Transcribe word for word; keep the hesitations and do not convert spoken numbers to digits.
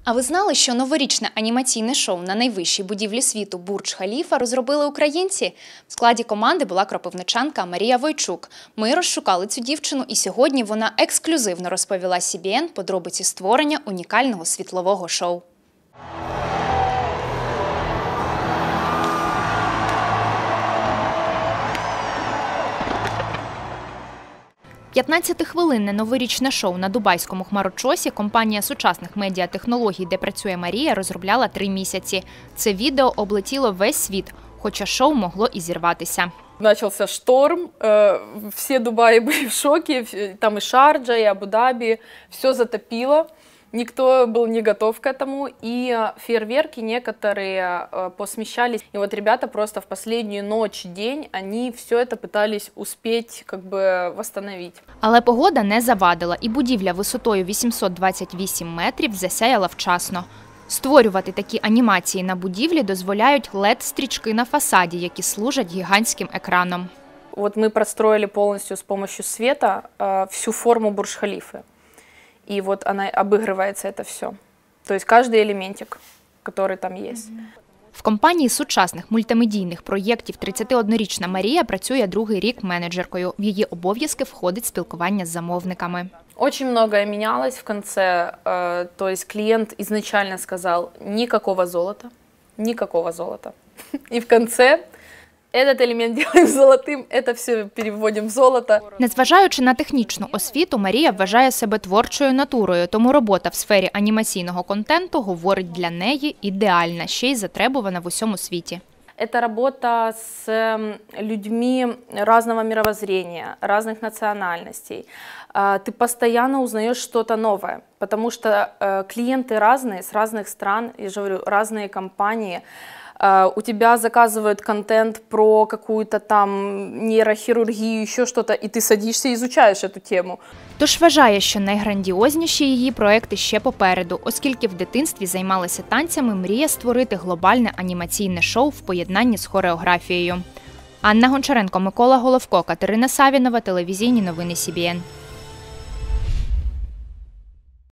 А ви знали, що новорічне анімаційне шоу на найвищій будівлі світу Бурдж-Халіфа розробили українці? В складі команди була кропивничанка Марія Войчук. Ми розшукали цю дівчину, і сьогодні вона ексклюзивно розповіла Сі Бі Ен подробиці створення унікального світлового шоу. п'ятнадцятихвилинне новорічне шоу на дубайському хмарочосі компанія сучасних медіатехнологій, де працює Марія, розробляла три місяці. Це відео облетіло весь світ, хоча шоу могло і зірватися. Начался шторм, все Дубаи были в шоке, там и Шарджа, и Абу-Даби, все затопило. Никто был не готов к этому, и фейерверки некоторые посмещались. И вот ребята просто в последнюю ночь, день, они все это пытались успеть как бы восстановить. Але погода не завадила, і будівля висотою вісімсот двадцять вісім метрів засяяла вчасно. Створювати такі анімації на будівлі дозволяють лед-стрічки на фасаді, які служать гігантським екраном. Вот мы простроили полностью с помощью света всю форму Бурдж-Халифы. И вот она обыгрывается это все. То есть каждый элементик, который там есть. В компанії сучасних мультимедійних проєктів тридцятиоднорічна Марія працює другий рік менеджеркою. В її обов'язки входить спілкування з замовниками. Очень многое менялось в конце. То есть клиент изначально сказал: никакого золота, никакого золота. И в конце этот элемент делаем золотым, это все переводим в золото. Незважаючи на технічну освіту, Марія вважає себе творчою натурою, тому робота в сфері анімаційного контенту, говорить, для неї ідеальна, ще й затребувана в усьому світі. Это работа с людьми разного мировоззрения, разных национальностей. Ты постоянно узнаешь что-то новое, потому что клиенты разные, с разных стран, я же говорю, разные компании. У тебя заказывают контент про какую-то там нейрохирургию, еще что-то, и ты садишься и изучаешь эту тему. Тож вважає, що найграндіозніші її проекти ще попереду, оскільки в дитинстві займалася танцями, мріє створити глобальне анімаційне шоу в поєднанні з хореографією. Анна Гончаренко, Микола Головко, Катерина Савінова, телевізійні новини Сі Бі Ен.